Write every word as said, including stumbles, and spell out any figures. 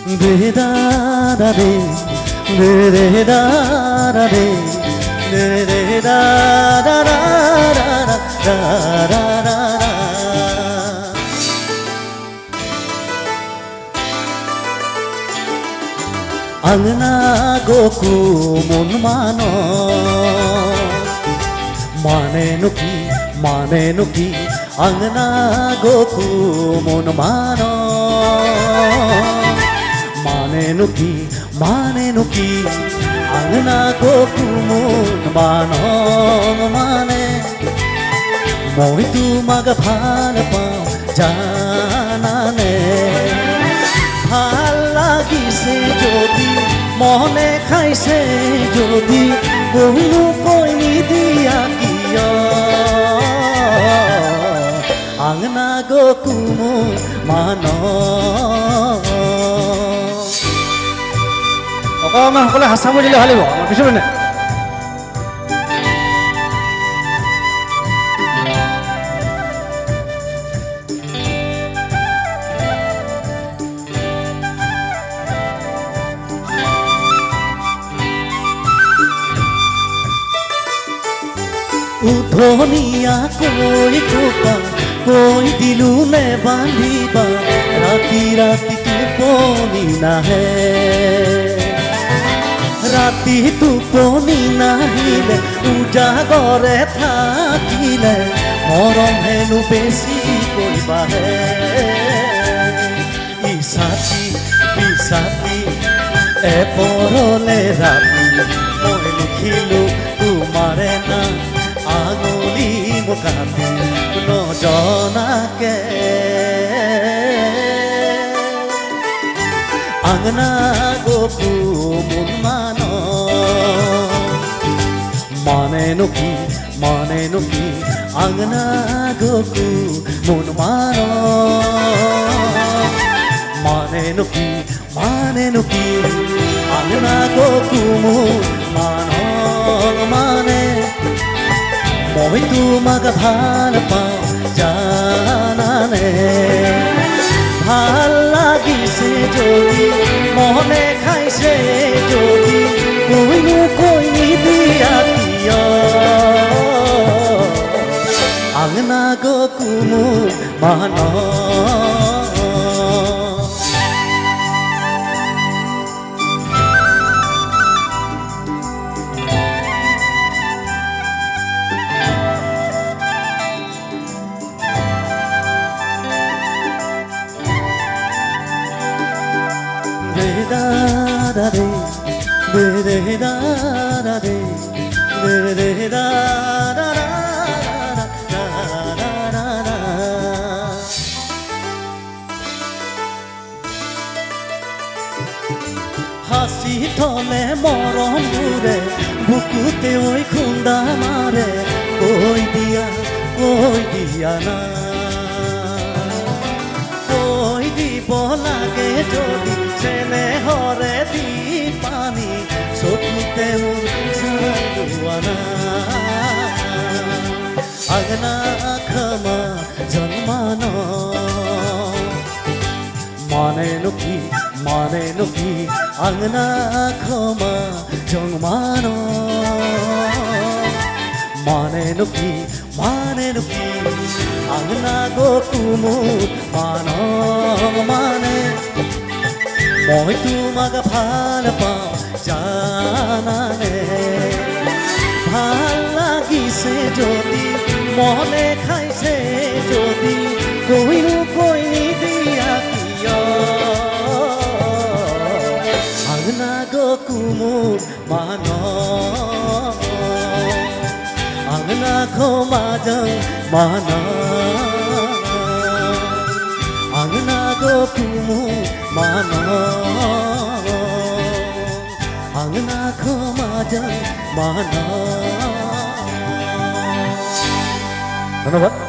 de da da de de de da da de de de da da da da da da da Angna goku mon mano mane nuki mane nuki Angna goku mon mano mane nuki mane nuki Angna goku mon mano mane moi tu maga bhal pao jana ne bhal lagise jodi mone khaise jodi koinu koini dia kiya Angna goku mon mano অকমান সকলে হাসাব দিলে ভাল লাগিব আমাৰ পিছলৈ নে উধনিয়া কৈ কোপা কৈ দিলো নে বান্ধিবা ৰাতি ৰাতি টোপনি নাহে ৰাতি টোপনি নাহিলে উজাগৰে থাকিলে মৰম হেনো বেছি কৰিবাহে ইছাতি পিছাতি এপৰলে ৰাতি মই লিখিলো তোমাৰে না আঙুলি মুকাতি নজনাকে Angna goku mon mano mane nuki mane nuki Angna goku mon mano mane nuki mane nuki Angna goku mon mano mane moi tu maga bhal pao jana ne bhal lagise jodi mone khaise jodi koinu koini dia kiya Angna goku mon mano da da de de de da da de de de da da da da da da da hasi thole morom dure bukute oi khunda mare koi dia koi dia na koi dibo lage jodi chene hore di pani sotute mur jaduana Angna khama janmano mane nuki mane nuki Angna khama janmano mane nuki mane nuki Angna goku mon mano mane moi tu maga bhal pao jana ne bhal lagise jodi mone khaise jodi koinu koini dia kiya Angna goku mon mano Angna khoma jang mano Angna goku mon mano Angna khoma jang mano ধন্যবাদ